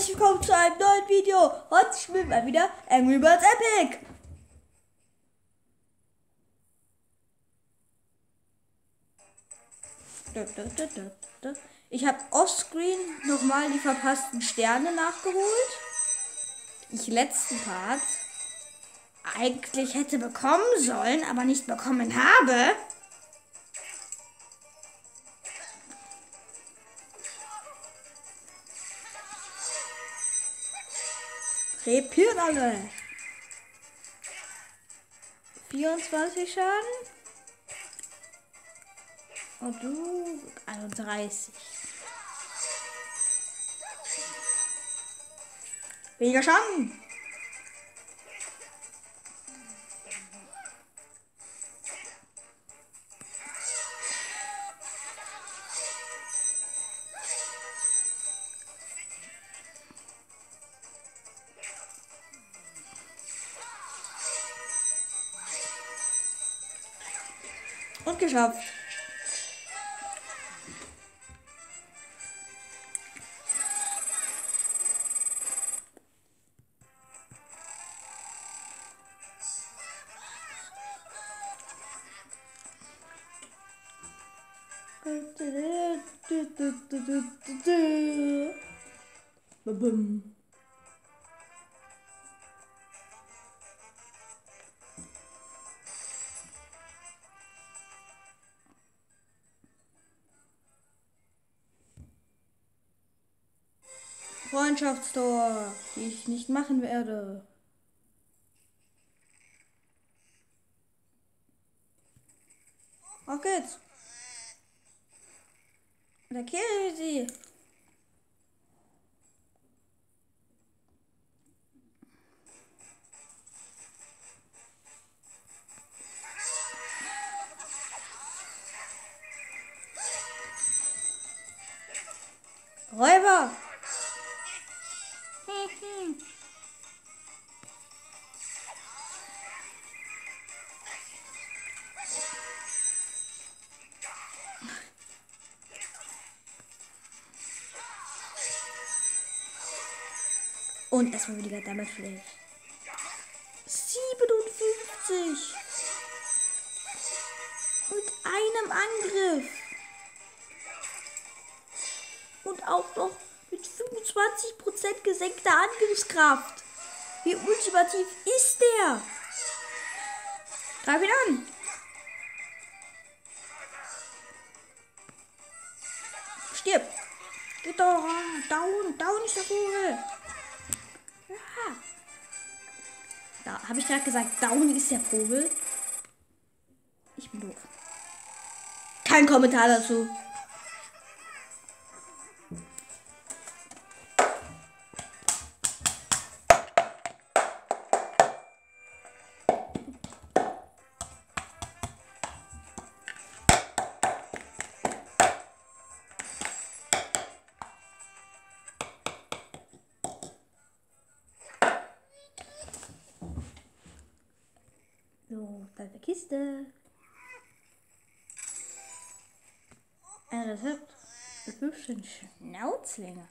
herzlich willkommen zu einem neuen Video. Heute spielen wir wieder Angry Birds Epic. Ich habe offscreen nochmal die verpassten Sterne nachgeholt, die ich letzten Part eigentlich hätte bekommen sollen, aber nicht bekommen habe. Repieren alle. 24 Schaden. Und du 31. Weniger Schaden. Und geschafft. Babum. Freundschaftstor, die ich nicht machen werde. Auf geht's. Attackiere sie. Räuber. Und erstmal wieder Damage Flash. 57. Mit einem Angriff. Und auch noch mit 25% gesenkter Angriffskraft. Wie ultimativ ist der? Greif ihn an. Stirb. Geht doch. Down ist der Vogel. Ja. Da habe ich gerade gesagt, down ist der Vogel. Ich bin doof. Kein Kommentar dazu. So, da ist eine Kiste. Ein Rezept für 15 Schnauzlinge.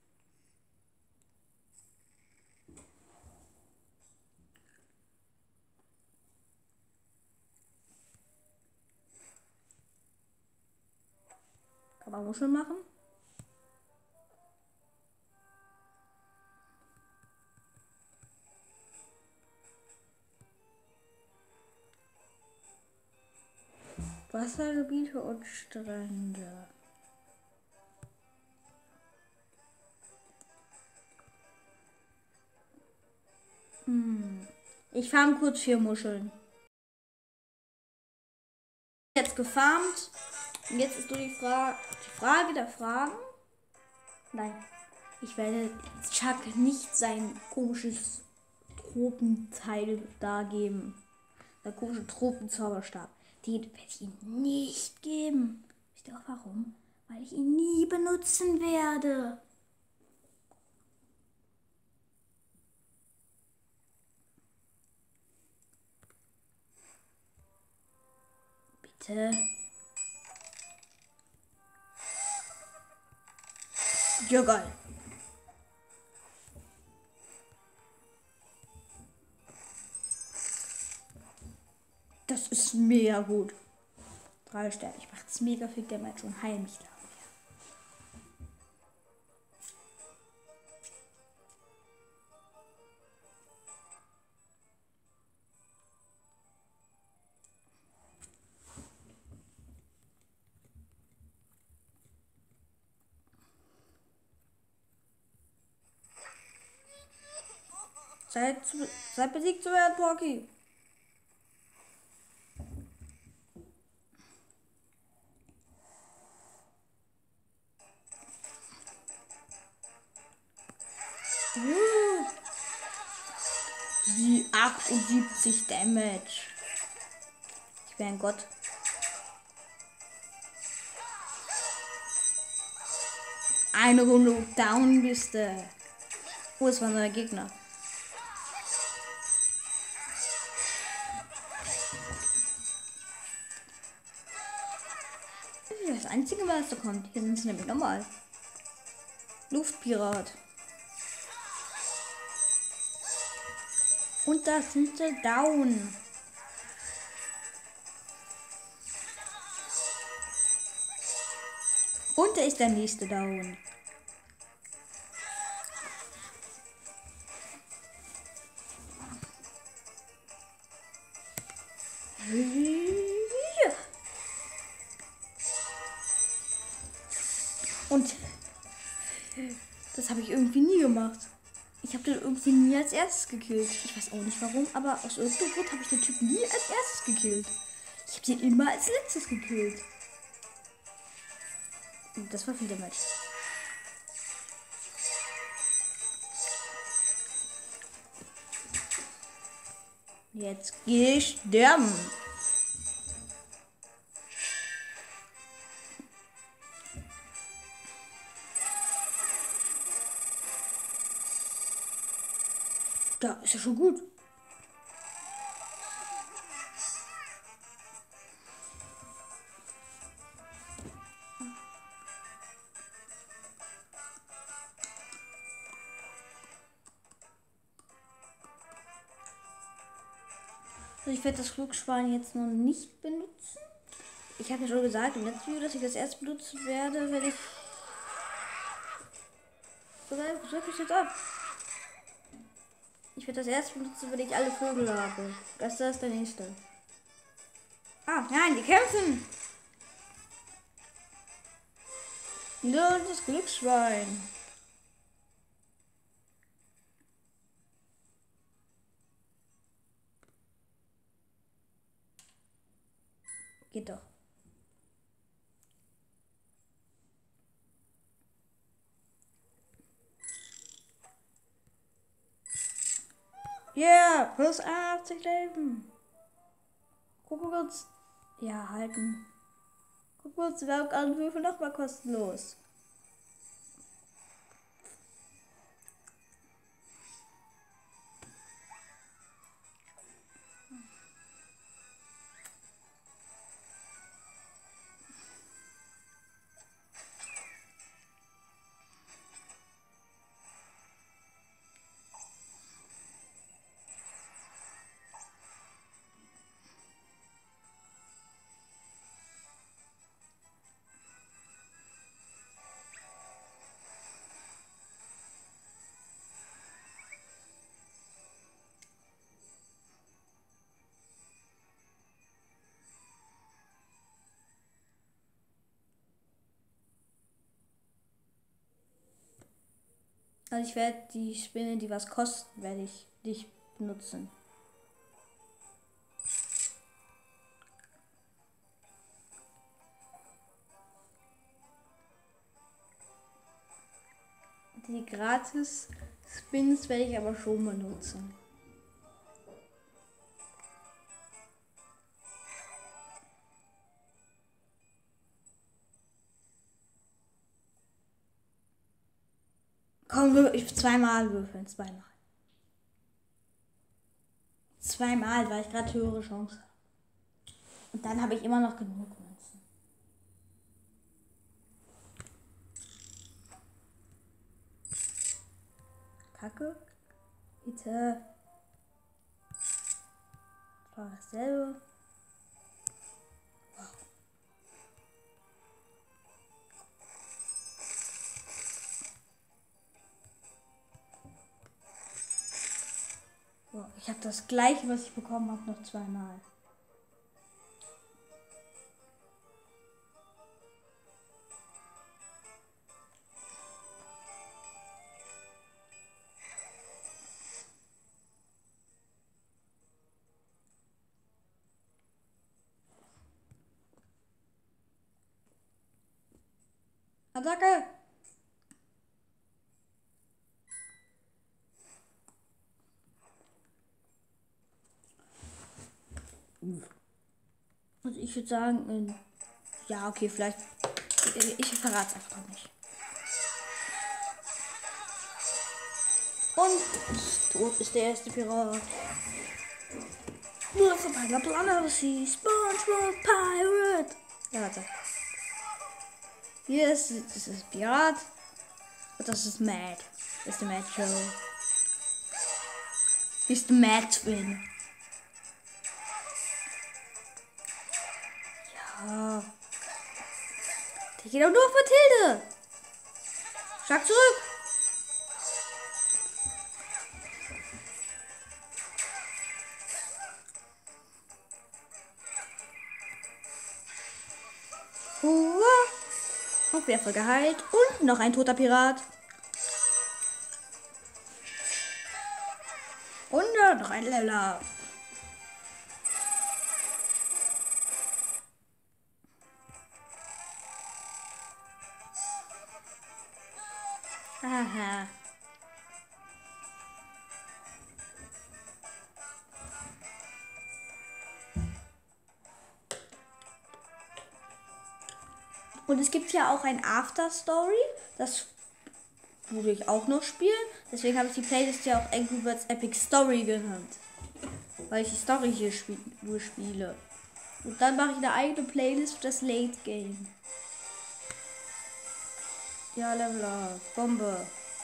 Kann man Muscheln machen? Wassergebiete und Strände. Ich farm kurz 4 Muscheln. Jetzt gefarmt. Und jetzt ist nur die Frage der Fragen. Nein. Ich werde Chuck nicht sein komisches Tropenteil da geben. Der komische Tropenzauberstab. Den werde ich ihm nicht geben. Wisst ihr auch warum? Weil ich ihn nie benutzen werde. Bitte. Ja, geil. Das ist mega gut. 3 Sterne. Ich mache jetzt mega viel Damage und heil mich da. Seid besiegt zu werden, Porky. Die 78 Damage. Ich wäre ein Gott. Eine Runde down bist du. Oh, es war ein neuer Gegner. Das einzige Mal, was da kommt. Hier sind sie nämlich normal. Luftpirat. Und da sind sie down. Und da ist der nächste down. Und das habe ich irgendwie nie gemacht. Ich habe den irgendwie nie als erstes gekillt. Ich weiß auch nicht warum, aber aus irgendeinem Grund habe ich den Typ nie als erstes gekillt. Ich habe den immer als letztes gekillt. Und das war viel Damage. Jetzt gehe ich sterben. Da ist ja schon gut. Also ich werde das Flugschwein jetzt noch nicht benutzen. Ich habe ja schon gesagt im letzten Video, dass ich das erst benutzen werde, wenn ich... Was drücke ich jetzt ab? Ich werde das erst benutzen, wenn ich alle Vögel habe. Das ist der nächste. Ah, nein, die kämpfen! Nur das Glücksschwein. Geht doch. Yeah, plus 80 Leben. Gucken wir uns. Ja, halten. Gucken wir uns die Werbeanwürfe nochmal kostenlos. Also ich werde die Spinne, die was kosten, werde ich nicht benutzen. Die gratis Spins werde ich aber schon benutzen. Komm, ich zweimal würfeln, zweimal. Zweimal, weil ich gerade höhere Chance habe. Und dann habe ich immer noch genug Münzen. Kacke. Bitte. Das war dasselbe. Oh, ich habe das gleiche, was ich bekommen habe, noch zweimal. Attacke! Also ich würde sagen, ja, okay, vielleicht. Ich verrate es einfach noch nicht. Und tot ist der erste Pirat. Nur von Piper Planet Sea, SpongeBob Pirate. Ja, warte. Hier ist, das ist Pirat. Und das ist Mad. Das ist der Mad Show. Hier ist der Mad Twin. Ja. Der geht auch nur auf Mathilde. Schlag zurück. Und wer voll geheilt. Und noch ein toter Pirat. Und noch ein Leveler. Aha. Und es gibt ja auch ein After Story. Das würde ich auch noch spielen. Deswegen habe ich die Playlist ja auch Angry Birds Epic Story genannt. Weil ich die Story hier nur spiele. Und dann mache ich eine eigene Playlist für das Late Game. Ja, Level up. Bombe.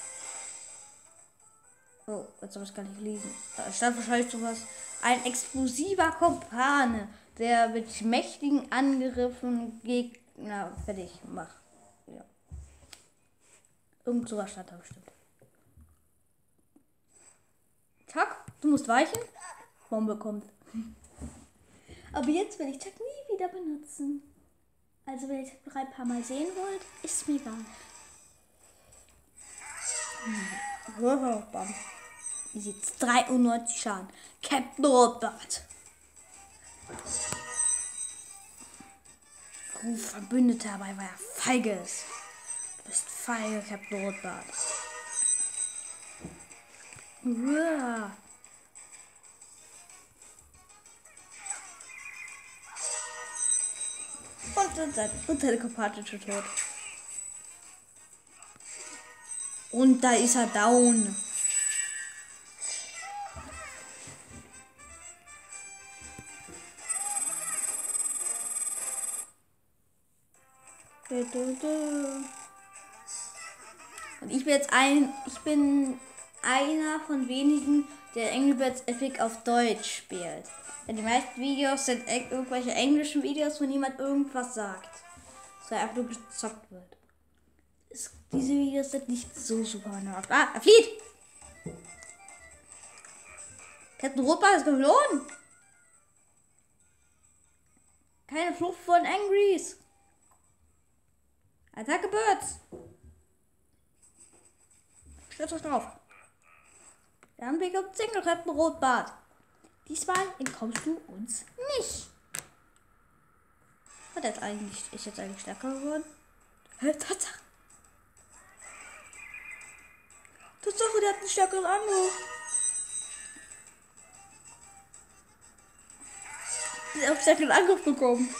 Oh, jetzt habe ich es gar nicht gelesen. Da stand wahrscheinlich sowas. Ein explosiver Kompane, der mit mächtigen Angriffen Gegner fertig macht. Ja. Irgend sowas stand da bestimmt. Chuck, du musst weichen. Bombe kommt. Aber jetzt will ich Chuck nie wieder benutzen. Also wenn ihr Chuck ein paar Mal sehen wollt, ist mir egal. Bam. Ihr seht 93 Schaden. Captain Rotbart. Ruf Verbündeter, dabei war er feiges. Du bist feige, Captain Rotbart. Uah. Und seine Kompanie schon tot. Und da ist er down. Und ich bin einer von wenigen, der Angry Birds Epic auf Deutsch spielt. Denn die meisten Videos sind irgendwelche englischen Videos, wo niemand irgendwas sagt. So einfach nur gezockt wird. Diese Videos sind nicht so super nervig. Ah, er flieht! Captain Rotbart ist geflohen! Keine Flucht von Angrys! Attacke Birds! Stürzt euch drauf! Dann bekommt Single Captain Rotbart. Diesmal entkommst du uns nicht. Ist jetzt eigentlich stärker geworden? Tatsache! Tatsache, der hat einen stärkeren Angriff. Der hat einen stärkeren Angriff bekommen.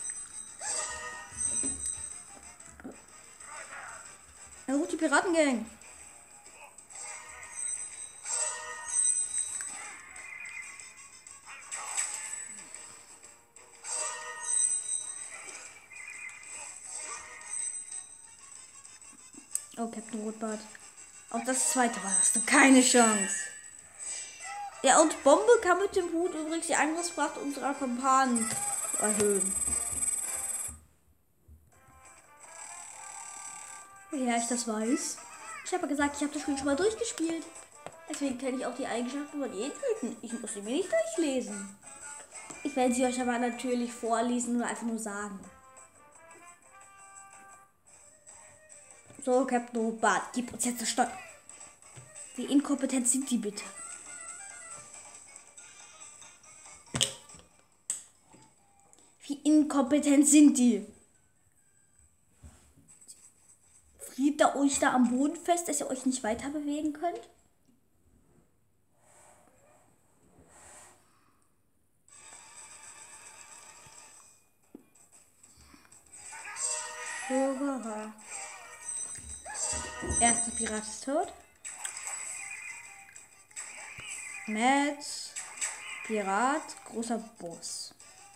Er ruft die Piratengang. Oh, Captain Rotbart. Auch das zweite Mal hast du keine Chance. Ja, und Bombe kann mit dem Hut übrigens die Angriffskraft unserer Kumpanen erhöhen. Woher ich das weiß? Ich habe gesagt, ich habe das Spiel schon mal durchgespielt. Deswegen kenne ich auch die Eigenschaften von jedem Typen. Ich muss sie mir nicht durchlesen. Ich werde sie euch aber natürlich vorlesen oder einfach nur sagen. So, Captain Robert, gib uns jetzt das Steuer. Wie inkompetent sind die bitte? Wie inkompetent sind die? Friert ihr euch da am Boden fest, dass ihr euch nicht weiter bewegen könnt? Erster Pirat ist tot. Matt, Pirat, großer Boss.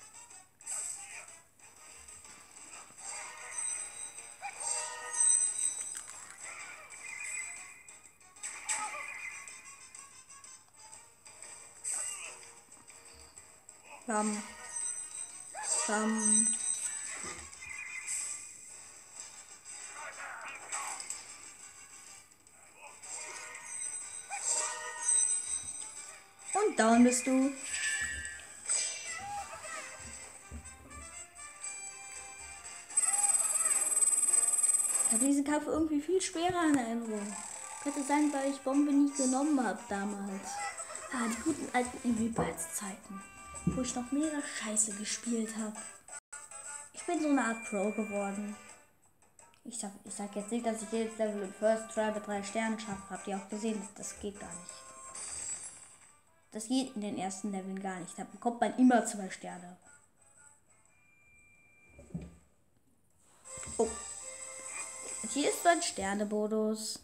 Bam. Bam. Und down bist du. Ich habe diesen Kampf irgendwie viel schwerer in Erinnerung. Könnte sein, weil ich Bombe nie genommen habe damals. Ah, die guten alten Invites-Zeiten, wo ich noch mega scheiße gespielt habe. Ich bin so eine Art Pro geworden. Ich sag jetzt nicht, dass ich jedes Level im First Try mit 3 Sternen schaffe. Habt ihr auch gesehen? Das geht gar nicht. Das geht in den ersten Leveln gar nicht. Da bekommt man immer 2 Sterne. Oh. Und hier ist ein Sternebonus.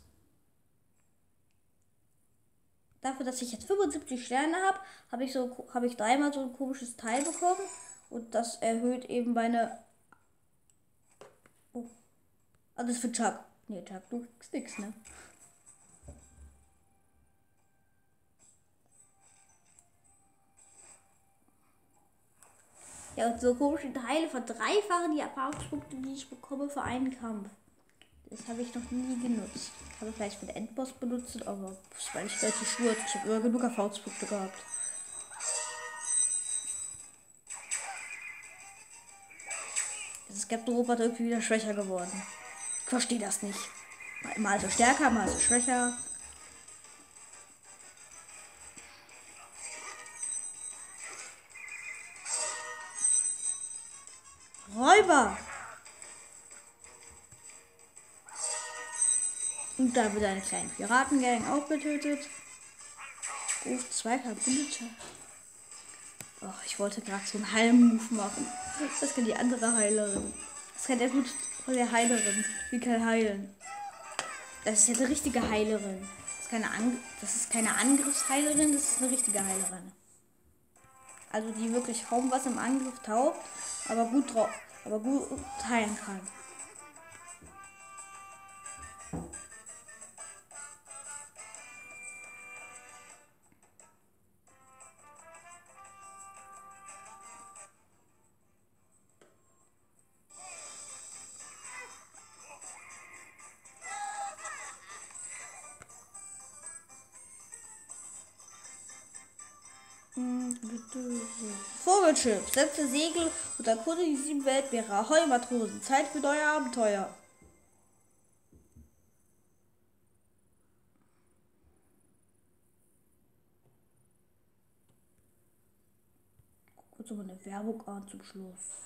Dafür, dass ich jetzt 75 Sterne habe, habe ich dreimal so ein komisches Teil bekommen. Und das erhöht eben meine... Oh. Ah, das ist für Chuck. Nee, Chuck, du kriegst nix, ne? Ja, und so komische Teile verdreifachen die Erfahrungspunkte, die ich bekomme für einen Kampf. Das habe ich noch nie genutzt. Ich habe vielleicht für den Endboss benutzt, aber weil ich relativ schwör, ich habe immer genug Erfahrungspunkte gehabt. Jetzt ist Captain Robert irgendwie wieder schwächer geworden. Ich verstehe das nicht. Mal so stärker, mal so schwächer. Räuber! Und da wird eine kleine Piratengang auch getötet. Ruft 2 Verbündete. Oh, ich wollte gerade so einen Heil-Move machen. Das kann die andere Heilerin. Das kann der gut von der Heilerin. Die kann heilen. Das ist ja eine richtige Heilerin. Das ist keine Angriffsheilerin, das ist eine richtige Heilerin. Also die wirklich kaum was im Angriff taugt, aber gut heilen kann. Vogelschiff, setze Segel und erkunde die 7 Weltmeere. Ahoi Matrosen, Zeit für neue Abenteuer. Kurz noch eine Werbung an zum Schluss.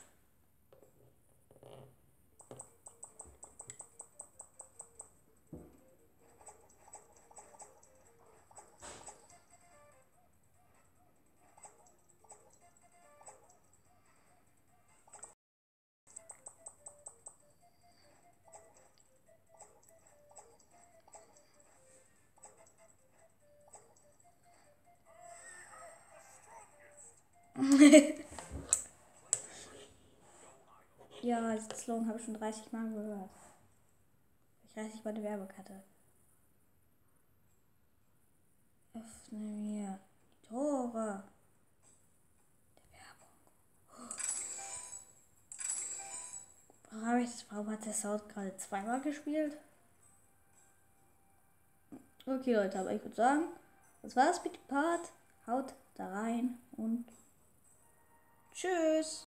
Ja, das Slogan habe ich schon 30 Mal gehört. Ich weiß nicht, meine Werbekarte. Öffne mir die Tore der Werbung. Warum hat der Sound gerade 2-mal gespielt? Okay, Leute, aber ich würde sagen, Das war's mit dem Part. Haut da rein und tschüss.